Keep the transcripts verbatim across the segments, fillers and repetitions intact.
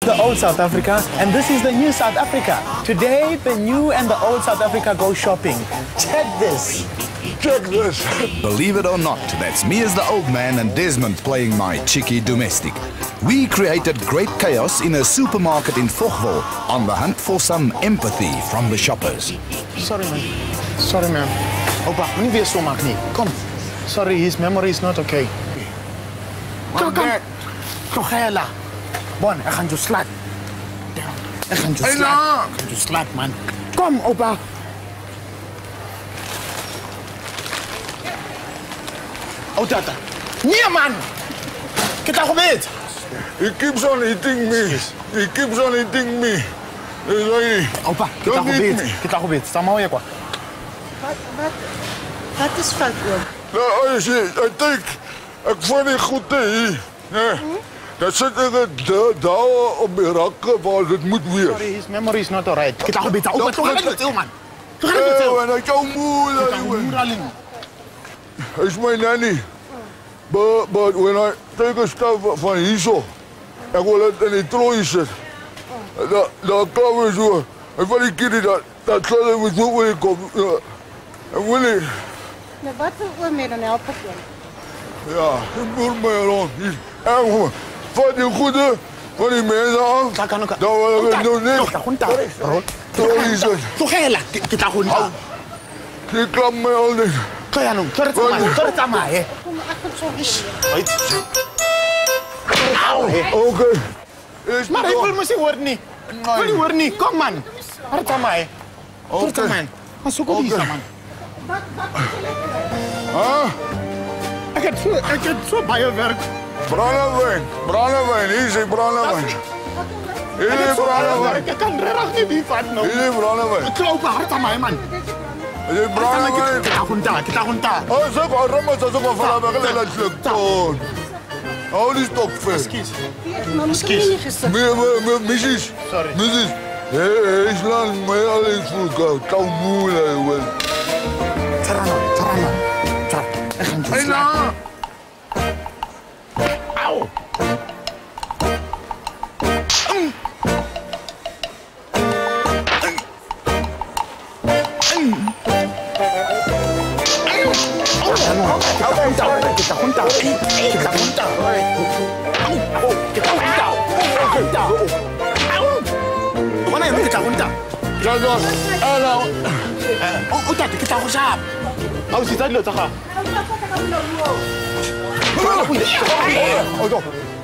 the old South Africa, and this is the new South Africa. Today, the new and the old South Africa go shopping. Check this. Check this. Believe it or not, that's me as the old man and Desmond playing my cheeky domestic. We created great chaos in a supermarket in Vogwel on the hunt for some empathy from the shoppers. Sorry, man. Sorry, man. Opa, nie weer so maak nie. Kom. Sorry, his memory is not okay. Kom, kom. Kom, ga je la. Bon, ek gaan jou slat. Ek gaan jou slat. Ek gaan jou slat, man. Kom, opa. Oh, tata. Nee, man. Kita gebeet. He keeps on hitting me. He keeps on hitting me. Opa, kita gebeet. Kita gebeet. Sta maar hier, kwa. Wat, wat, wat is fout, oom? Nou, as jy, ek dink, ek van die goed hier, nee, hmm? Dan sit ek daar op die rakke waar dit moet wees. Sorry, his memory is not alright. Kita gebeet, opa, toch gaan het heel, man. Toch gaan het heel. En ek jou moeder, hy's my nanny. But, but when I take a step van hierso, ek wil dit in die trooi sit. Daar, daar klaar so, en van die kindie, dat, dat sal hy met zo wil kom. Ek wil nie. Nou, wat wil oom hier dan help ek oom? Ja, ek boer my rond. Ek vat die goede van die mense aan. Kan ook. Dan wil ek doen nie. Junta, junta. Trooi sit. Toch ga je la. Kita junta. Die klap my al nie. Kaya nung, sorry sama, sorry sama, eh. Kom, ek kan so nie. Wait. Au, eh. Okay. Maar hy wil mos nie hoor nie. Wil nie hoor nie. Kom man. Sorry sama, eh. Sorry sama, man. Maar soek op hier, man. Huh? Ek het so, ek het so baie werk. Brandewijn, brandewijn, hier is die brandewijn. Hier is die brandewijn. Ek kan regtig nie die vat nou. Hier is die brandewijn. Ek loop hard aan my, man. Hier is brandewijn. Kita junta, kita junta. Oh, zeg maar, Ramos, dat is ook wel van mij. Dat is leuk, toon. Hou die stok vet. Excuse. Excuse. Meer, meer, meer, missus. Sorry. Missus. Hé, is lang, maar alleen voel koud. Kou moeilijk, hoor. Tarano, tarano. Tar. Ek gaan jou slaan. Au. Kita junta, kita junta, kita junta. Au, kita junta, junta. Au. Mana yang kita junta? Jaga, ala. Oh, tata, kita usap. Au, si tadi lo taka. Oh, go.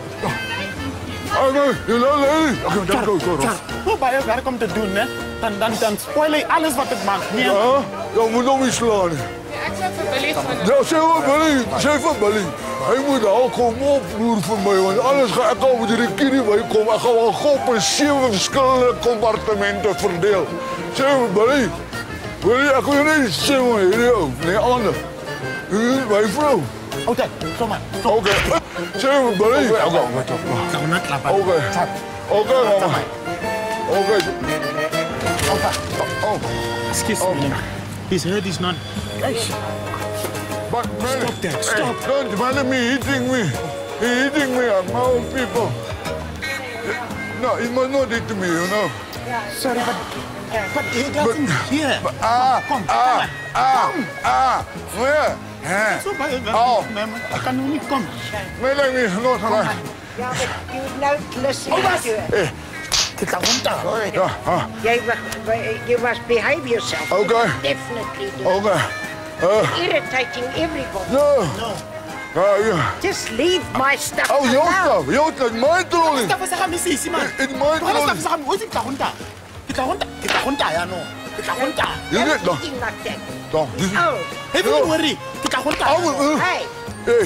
Oké, je laat alleen. Oké, dan go, go, go. Hoe baie werk om te doen, hè? Dan, dan, dan spoil je alles wat het maakt. Nee. Ja, dan moet nog iets slaan. Ek sê vir Billy van. Ja, sê vir Billy, sê vir Billy. Hy moet al kom oploer vir my, want alles gaan ek al met hierdie kindie bykom. Ek gaan al gop in sewe verskillende kompartemente verdeel. Sê vir Billy, Billy, ek wil nie sê maar hierdie ou, nee ander. Hier, my vrou. Oké, kom maar. Oké, sê vir Billy. Oké, oké, oké. Gaan we net klappen. Oké, oké, mama. Oké. Opa. Oh, excuse me. His head is not... Guys. But man, Stop that, stop. Hey, don't man me hitting me. He hitting me at my own people. No, he must not hit me, you know. Sorry, but... But he doesn't hear. But, ah, Kom, ah, ah, ah, where? Zo baie werk. Oh. Ek kan nou nie kom. Man, let me not man. Ja, but you don't listen to it. Kita junta. Ja, ah, Jy you must behave yourself. Okay. Definitely do. okay. Uh, Irritating everybody. no. No. Ah, ja. Just leave my stuff Oh, your alone. stuff, your stuff, my trolling. Stop sa kami sisi, man. It's my Stop trolling. sa kami. Kita junta. Kita junta. Kita junta, ya no. Kita junta. You Never get no. thinking like that. No, this is... Oh, Hey, don't worry. Kita junta. I will, uh, hey, hey.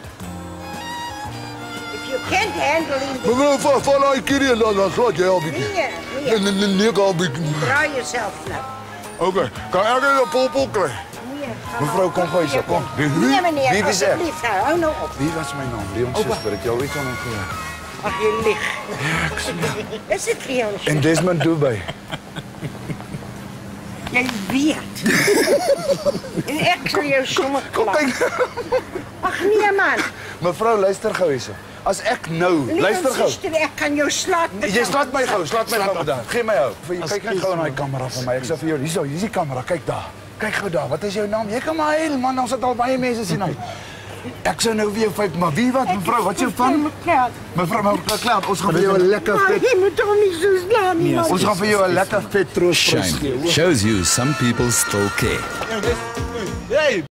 if you can't handle him, Mevrouw, van, van die kindie en dan, dan slaat jy al bietjie. nee, Nee, nee. nee, nee, ek al bietjie. Draai yourself nou. Okay, kan ek net 'n popel kry? Nee, gaan Mevrouw, kom gou hier, kom. Wie, Nee, meneer, wie is ek? alsjeblieft, hou nou op. Wie was my naam? Leon Schuster, het jy al iets aan hom gehoor? Ach, je ligt. Is het Leon? En Desmond Dubai. Jy weet. En ek sal jou sommer klap. Ag nee man. Mevrou, luister gou hierso. As ek nou, luister gou. Schuster, ek kan jou slaat. Jy slaat my gou, slaat my gou daar. Gee my hou. Vir jy kyk net gou na die kamera van my. Ek sê vir jou, hierso, hier's die kamera, kyk daar. Kyk gou daar. Wat is jou naam? Jy kan maar huil man, ons het al baie mense sien hy. Ek sou nou weer vyf, maar wie wat mevrou, wat is jou van? Mevrou, mevrou Klaar, ons gaan vir jou 'n lekker vet. Jy moet hom nie so slaan nie. Ons gaan vir jou 'n lekker vet troos. Shame. Shows you some people still care. Hey.